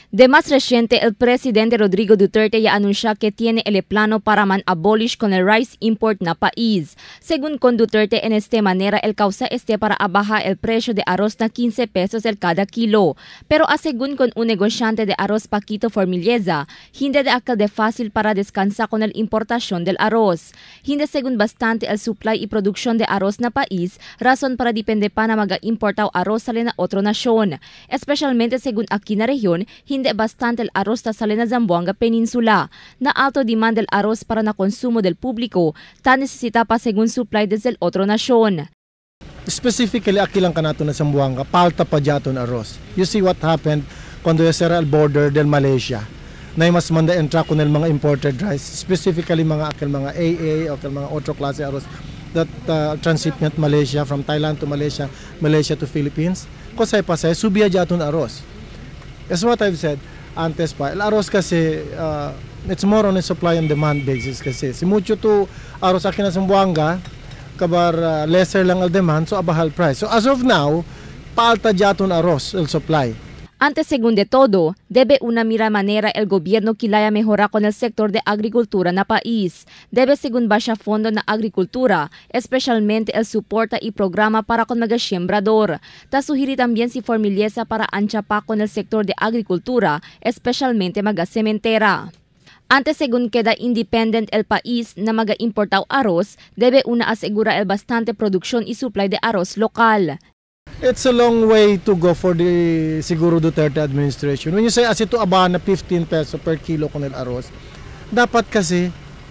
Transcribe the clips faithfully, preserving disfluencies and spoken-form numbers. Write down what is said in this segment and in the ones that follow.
De más reciente, el presidente Rodrigo Duterte ya anuncia que tiene el plano para man abolish con el rice import na país. Según con Duterte, en esta manera el causa este para abajar el precio de arroz na quince pesos el cada kilo. Pero a según con un negociante de arroz Paquito Formilleza, hindi de akal de fácil para descansar con el importación del arroz. Hindi según bastante el supply y producción de arroz na país, razón para depende pa na mag-importaw arroz sa na otro nasyon. Especialmente según aquí na rehiyon, hindi bastante el arroz sa na Zamboanga Peninsula. Na alto demand el arroz para na konsumo del publiko, ta necesita pa según supply desde el otro nasyon. Specifically, aquí lang kanato na Zamboanga, palta pa jaton arroz. You see what happened cuando era al border del Malaysia. Na mas manda entra con el mga imported rice, specifically mga akil mga A A o akil mga otro klase arroz that uh, transshipment Malaysia, from Thailand to Malaysia, Malaysia to Philippines. Kasi pasay, subia jaton arroz. That's what I've said antes pa. El arroz kasi, uh, it's more on a supply and demand basis kasi. Si mucho to arroz akin na Zamboanga, kabar uh, lesser lang al demand, so abahal price. So as of now, palta jaton arroz el supply. Antes, según de todo, debe una mira manera el gobierno kilaya mejora con el sector de agricultura na país. Debe según basya fondo na agricultura, especialmente el suporta y programa para con mga siembrador. Ta suhiri también si Formilleza para ancha pa con el sector de agricultura, especialmente mga sementera. Antes, según queda independent el país na maga-importaw arroz, debe una asegura el bastante produksyon y supply de arroz lokal. It's a long way to go for the siguro Duterte administration. When you say as ito abana fifteen peso per kilo con el arroz, dapat kasi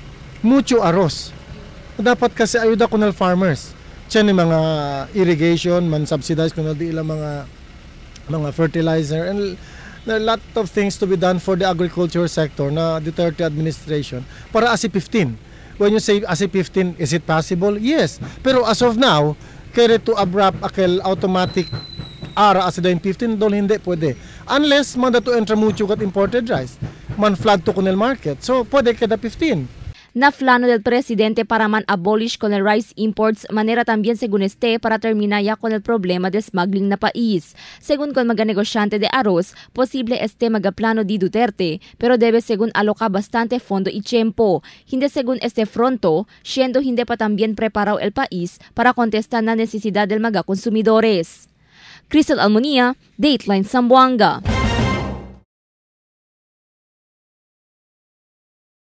mucho arroz. Dapat kasi ayuda con el farmers. Tiyan yung mga irrigation, man subsidize con el di ilang mga mga fertilizer, and there are a lot of things to be done for the agriculture sector na Duterte administration para as fifteen. When you say as fifteen, is it possible? Yes. Pero as of now, kaya to abrupt akel automatic ara as dahin fifteen dol hindi pwede unless man to entra mucho kat imported rice man flood to kunel market, so pwede kada fifteen. Na plano del presidente para man abolish con el rice imports, manera también según este para terminar ya con el problema de smuggling na país. Según con mga negosyante de arroz, posible este magaplano di Duterte, pero debe según aloca bastante fondo y tiempo. Hindi según este fronto, siendo hindi pa también preparado el país para contestar na necesidad del mga consumidores. Crystal Almonía, Dateline Zamboanga.